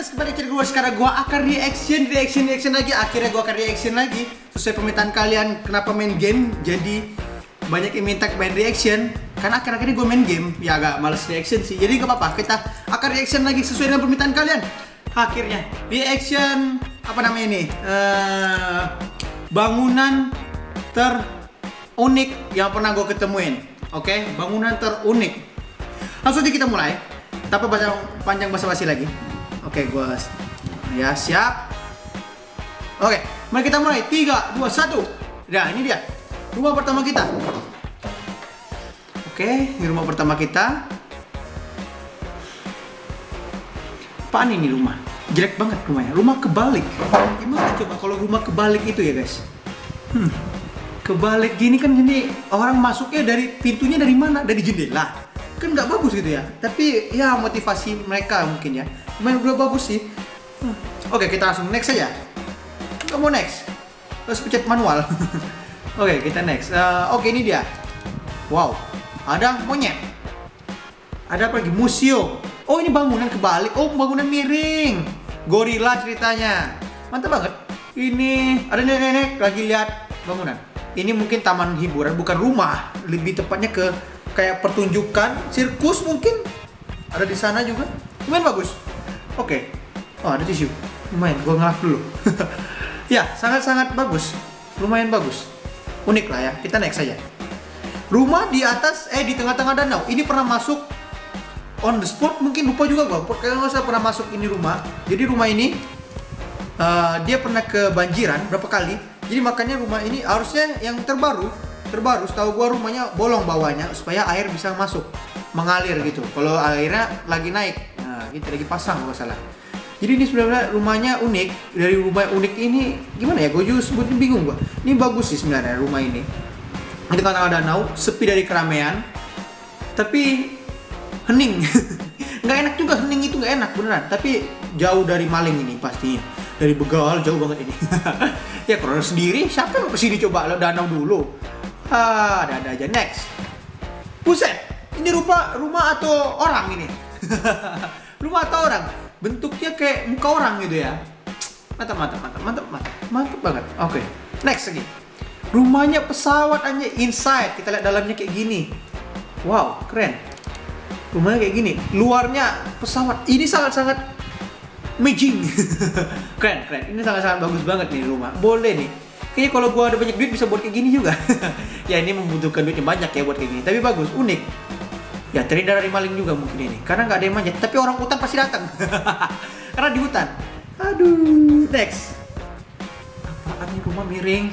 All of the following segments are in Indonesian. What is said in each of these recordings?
guys, kembali ke gue. Sekarang gue akan reaction lagi. Akhirnya gue akan reaction lagi sesuai permintaan kalian. Kenapa main game? Jadi banyak yang minta main reaction. Karena akhir-akhir ini gue main game, ya agak males reaction sih. Jadi gak apa-apa, kita akan reaction lagi sesuai dengan permintaan kalian. Akhirnya reaction apa namanya nih? Bangunan terunik yang pernah gue ketemuin. Oke, bangunan terunik. Langsung aja kita mulai. Tanpa panjang basa-basi lagi. Oke, gue ya siap. Oke, mari kita mulai. 3, 2, 1. Nah, ini dia rumah pertama kita. Oke, ini rumah pertama kita. Apaan ini rumah? Jelek banget rumahnya. Rumah kebalik. Gimana coba kalau rumah kebalik itu ya guys? Kebalik gini kan, jadi orang masuknya dari pintunya dari mana? Dari jendela. Kan nggak bagus gitu ya. Tapi ya motivasi mereka mungkin ya. Main udah bagus sih. Oke, kita langsung next aja. Nggak mau next. Terus pencet manual. Oke, kita next. Oke, ini dia. Wow, ada monyet. Ada apa lagi? Museo. Oh, ini bangunan kebalik. Oh, bangunan miring. Gorila ceritanya. Mantap banget. Ini ada nenek-nenek lagi lihat bangunan. Ini mungkin taman hiburan, bukan rumah. Lebih tepatnya ke kayak pertunjukan, sirkus mungkin. Ada di sana juga. Lumayan bagus. Oke. Oh, ada tisu. Lumayan, gua ngelap dulu. Ya, sangat-sangat bagus. Lumayan bagus. Unik lah ya. Kita next saja. Rumah di atas, di tengah-tengah danau. Ini pernah masuk on the spot, mungkin lupa juga gua. Kayaknya nggak usah pernah masuk ini rumah. Jadi rumah ini dia pernah kebanjiran berapa kali. Jadi makanya rumah ini harusnya yang terbaru. Setahu gua rumahnya bolong bawahnya supaya air bisa masuk, mengalir gitu. Kalau airnya lagi naik, nah itu lagi pasang kalau salah. Jadi ini sebenarnya rumahnya unik. Dari rumah unik ini gimana ya? Gue juga sebutnya bingung gua. Ini bagus sih sebenarnya rumah ini. Di tengah-tengah danau, sepi dari keramaian, tapi hening. Nggak enak juga, hening itu nggak enak beneran. Tapi jauh dari maling ini pastinya. Dari begal jauh banget ini. Ya kalau sendiri, siapa yang kesini coba danau dulu? Ada aja. Next. Buset, ini rumah atau orang ini? Rumah atau orang? Bentuknya kayak muka orang gitu ya. Mantap banget. Oke. Next lagi. Rumahnya pesawat aja inside. Kita lihat dalamnya kayak gini. Wow, keren. Rumahnya kayak gini. Luarnya pesawat. Ini sangat-sangat amazing. Keren. Ini sangat-sangat bagus banget nih rumah. Boleh nih. Kayaknya kalau gua ada banyak duit bisa buat kayak gini juga. Ya ini membutuhkan duitnya banyak ya buat kayak gini. Tapi bagus, unik. Ya terhindar dari maling juga mungkin ini. Karena nggak ada yang manjat. Tapi orang hutan pasti datang. Karena di hutan. Aduh. Next. Apaan nih rumah miring?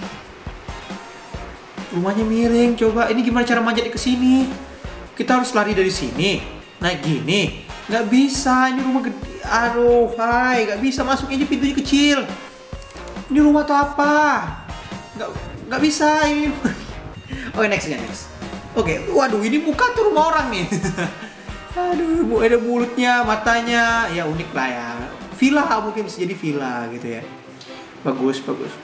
Rumahnya miring. Coba ini gimana cara manjatnya ke sini? Kita harus lari dari sini. Naik gini. Nggak bisa. Ini rumah gede. Aduh, hai. Nggak bisa masuk. Ini pintunya kecil. Ini rumah atau apa? Nggak bisa ini. Oke, next. Oke, waduh, ini muka tuh rumah orang nih. Aduh, ada mulutnya, matanya, ya unik lah ya. Villa mungkin bisa jadi villa gitu ya. Bagus.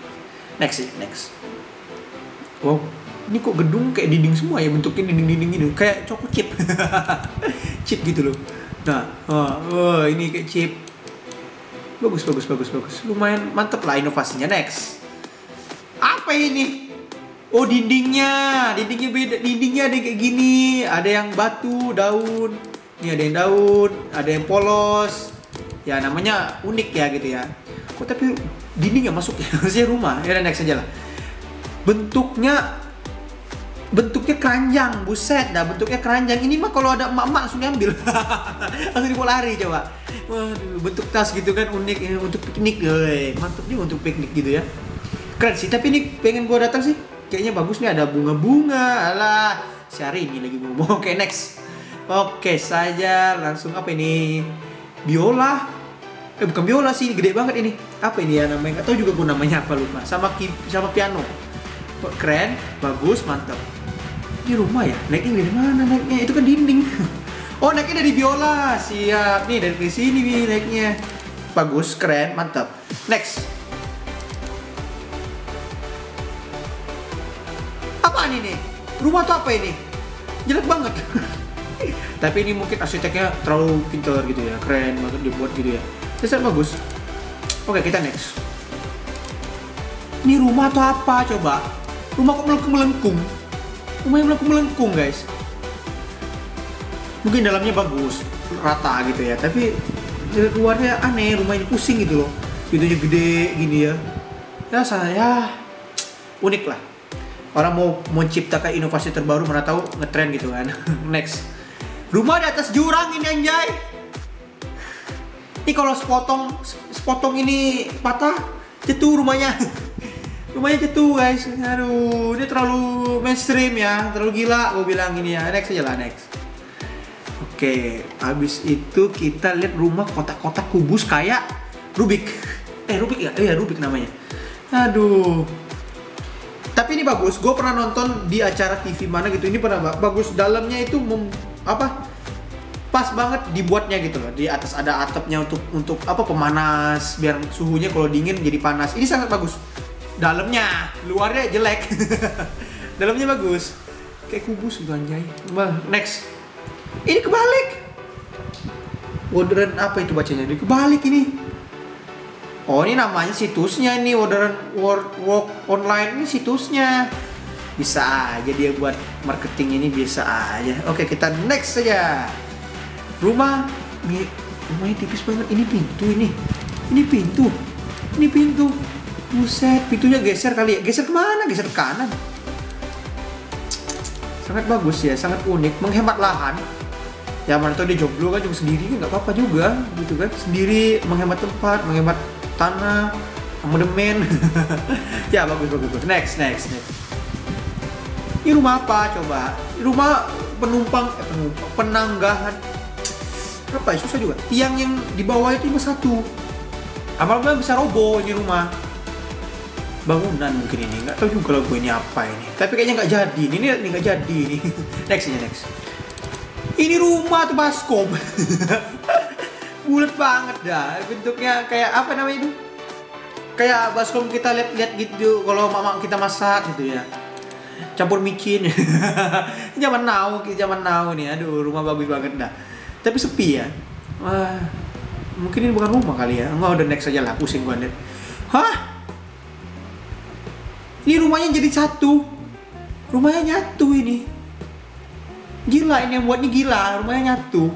Next. Wow, ini kok gedung kayak dinding semua ya, bentuknya dinding gitu, kayak choco chip. Chip gitu loh. Nah, ini kayak chip. Bagus. Lumayan mantep lah inovasinya. Next. Apa ini? Oh, dindingnya beda. Dindingnya ada yang kayak gini. Ada yang batu, daun. Ini ada yang daun, ada yang polos. Ya namanya unik ya gitu ya. Kok tapi dindingnya masuk ya? Harusnya rumah. Ya next aja lah. Bentuknya keranjang. Buset dah, bentuknya keranjang. Ini mah kalau ada emak-emak langsung ngambil. Langsung dibawa lari coba. Waduh, bentuk tas gitu kan, unik ya, untuk piknik. Mantap juga untuk piknik gitu ya. Keren sih, tapi ini pengen gua datang sih. Kayaknya bagus nih, ada bunga-bunga. Alah, si ini lagi ngomong. Oke, next. Oke, saja langsung apa ini? Biola. Bukan biola sih, gede banget ini. Apa ini ya namanya? Gak tahu juga gua namanya apa, lupa. Sama piano. Keren, bagus, mantap. Ini rumah ya? Naiknya dari mana naiknya? Itu kan dinding. Oh, naiknya dari biola. Siap. Nih dari sini nih naiknya. Bagus, keren, mantap. Next. Apaan ini? Rumah tuh apa ini? Jelek banget. Tapi ini mungkin arsiteknya terlalu pintar gitu ya, keren banget dibuat gitu ya. Sangat bagus. Oke, kita next. Ini rumah atau apa coba? Rumah kok melengkung-melengkung? Rumahnya melengkung-melengkung guys. Mungkin dalamnya bagus, rata gitu ya. Tapi dari luarnya aneh, rumahnya pusing gitu loh. Pintunya gede gini ya. Ya saya unik lah. Orang mau menciptakan inovasi terbaru, mana tahu ngetren gitu kan. Next. Rumah di atas jurang ini anjay. Ini kalau sepotong ini patah, jatuh rumahnya. Rumahnya jatuh guys. Aduh, ini terlalu mainstream ya, terlalu gila gue bilang ini ya. Next aja lah, next. Oke, habis itu kita lihat rumah kotak-kotak kubus kayak Rubik. Rubik ya? Iya, Rubik namanya. Aduh. Tapi ini bagus, gue pernah nonton di acara TV mana gitu. Ini pernah bagus, dalamnya itu pas banget dibuatnya gitu loh. Di atas ada atapnya untuk apa, pemanas biar suhunya kalau dingin jadi panas. Ini sangat bagus. Dalamnya, luarnya jelek. Dalamnya bagus. Kayak kubus gitu anjay. Next. Ini kebalik. Modern apa itu bacanya? Ini kebalik ini. Oh, ini namanya situsnya ini, Modern Work Online ini situsnya. Bisa aja dia buat marketing ini, bisa aja. Oke, kita next saja. Rumahnya tipis banget. Ini pintu ini. Ini pintu. Buset, pintunya geser kali ya. Geser kemana? Geser ke kanan. Sangat bagus ya, sangat unik, menghemat lahan. Ya mana tahu dia jomblo kan, juga sendiri kan nggak apa-apa juga, gitu kan. Sendiri menghemat tempat, menghemat tanah, amandemen. Ya bagus. Next. Ini rumah apa coba? Rumah penanggahan. Apa ya, susah juga. Tiang yang di bawah itu cuma satu. Amal-amal bisa roboh ini rumah. Bangunan mungkin ini, nggak tahu juga lah gue ini apa ini. Tapi kayaknya nggak jadi. Ini nggak jadi ini. Next. Ini rumah tuh baskom. Bulat banget dah. Bentuknya kayak apa namanya itu? Kayak baskom kita lihat gitu kalau mama kita masak gitu ya. Campur micin. Zaman now nih. Aduh, rumah bagus banget dah. Tapi sepi ya. Wah, mungkin ini bukan rumah kali ya. Enggak, udah next aja lah, pusing gue net. Hah? Ini rumahnya jadi satu. Rumahnya nyatu ini. Gila, ini yang buat ini gila. Rumahnya nyatu.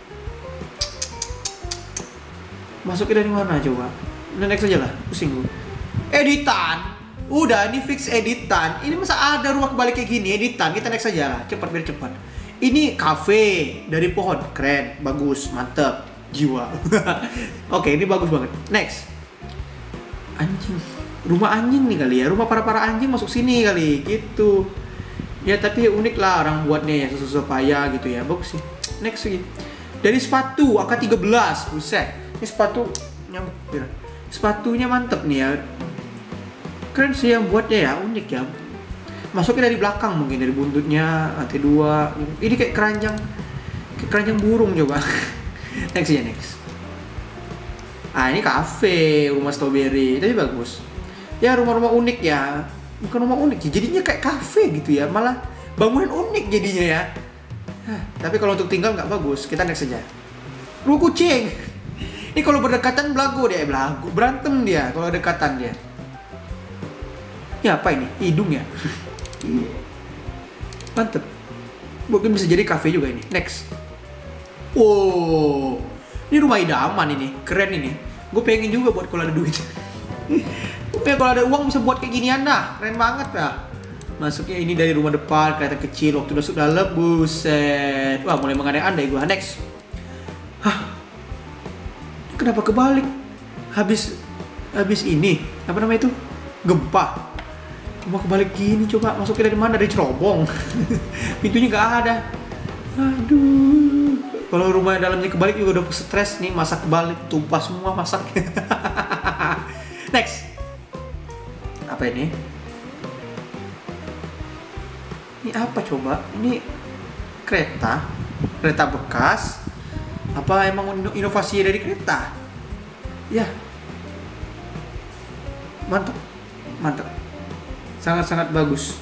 Masuknya dari mana coba? Udah next aja lah, pusing gue. Editan. Udah, ini fix editan. Ini masa ada rumah kebalik kayak gini, editan. Kita next aja lah, biar cepat. Ini cafe dari pohon, keren, bagus, mantep, jiwa. Oke, ini bagus banget. Next. Anjing. Rumah anjing nih kali ya, rumah para anjing masuk sini kali, gitu. Ya tapi unik lah orang buatnya ya, susah payah gitu ya, bagus sih. Next lagi. Dari sepatu AK13, buset. Ini sepatunya mantep nih ya. Keren sih yang buatnya ya, unik ya. Masuknya dari belakang mungkin, dari buntutnya, AT2. Ini kayak keranjang burung coba. Next. Ini cafe, rumah strawberry, tapi bagus. Ya rumah-rumah unik ya, bukan rumah unik, jadinya kayak kafe gitu ya, malah bangunan unik jadinya ya. Tapi kalau untuk tinggal nggak bagus, kita next saja. Rumah kucing. Ini kalau berdekatan berantem dia kalau dekatan dia. Ini apa ini? Hidung ya? Mantep. Mungkin bisa jadi kafe juga ini. Next. Oh, ini rumah idaman ini, keren ini. Gue pengen juga buat kalau ada duit. Kalau ada uang bisa buat kayak ginian dah, keren banget dah. Masuknya ini dari rumah depan, kelihatan kecil, waktu masuk dalam, buset. Wah, mulai mengandai-andai gue. Next. Kenapa kebalik? Habis ini, apa namanya itu? Gempa. Rumah kebalik gini, coba masuknya dari mana? Dari cerobong. Pintunya nggak ada. Aduh. Kalau rumah dalamnya kebalik juga udah stres nih, masak kebalik, tumpah semua masak. Next. Apa ini? Ini apa coba? Ini kereta bekas. Apa emang inovasi dari kereta? Ya. Mantap. Sangat-sangat bagus.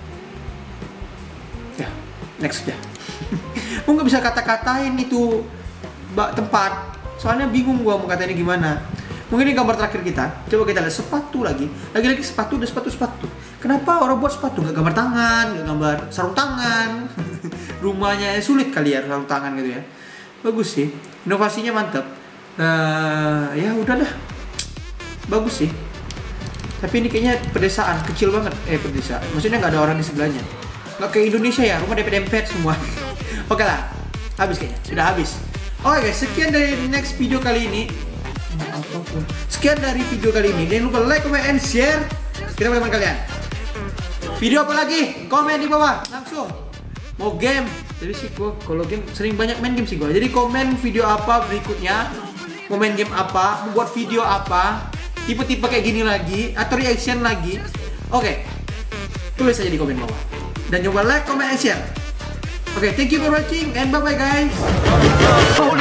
Ya, next ya. Gue nggak bisa kata-katain itu tempat. Soalnya bingung gua mau katanya gimana. Mungkin ini gambar terakhir kita. Coba kita lihat sepatu lagi. Lagi-lagi sepatu dan sepatu. Kenapa orang buat sepatu nggak gambar tangan, nggak gambar sarung tangan? Rumahnya sulit kali ya sarung tangan gitu ya. Bagus sih, inovasinya mantap. Ya udahlah, bagus sih. Tapi ini kayaknya pedesaan, kecil banget. Pedesaan, maksudnya nggak ada orang di sebelahnya. Nggak kayak Indonesia ya, rumah dempet-dempet semua. Oke lah, habis kayaknya, sudah habis. Oke guys, sekian dari next video kali ini. Sekian dari video kali ini. Jangan lupa like, comment, and share. Kita bagaimana kalian? Video apa lagi? Komen di bawah langsung. Mau game? Jadi sih gua kalau game sering banyak main game sih gua. Jadi komen video apa berikutnya. Mau main game apa? Mau buat video apa? Tipe-tipe kayak gini lagi atau reaction lagi. Oke. Tulis aja di komen bawah. Dan coba like, comment, and share. Oke, thank you for watching and bye bye guys.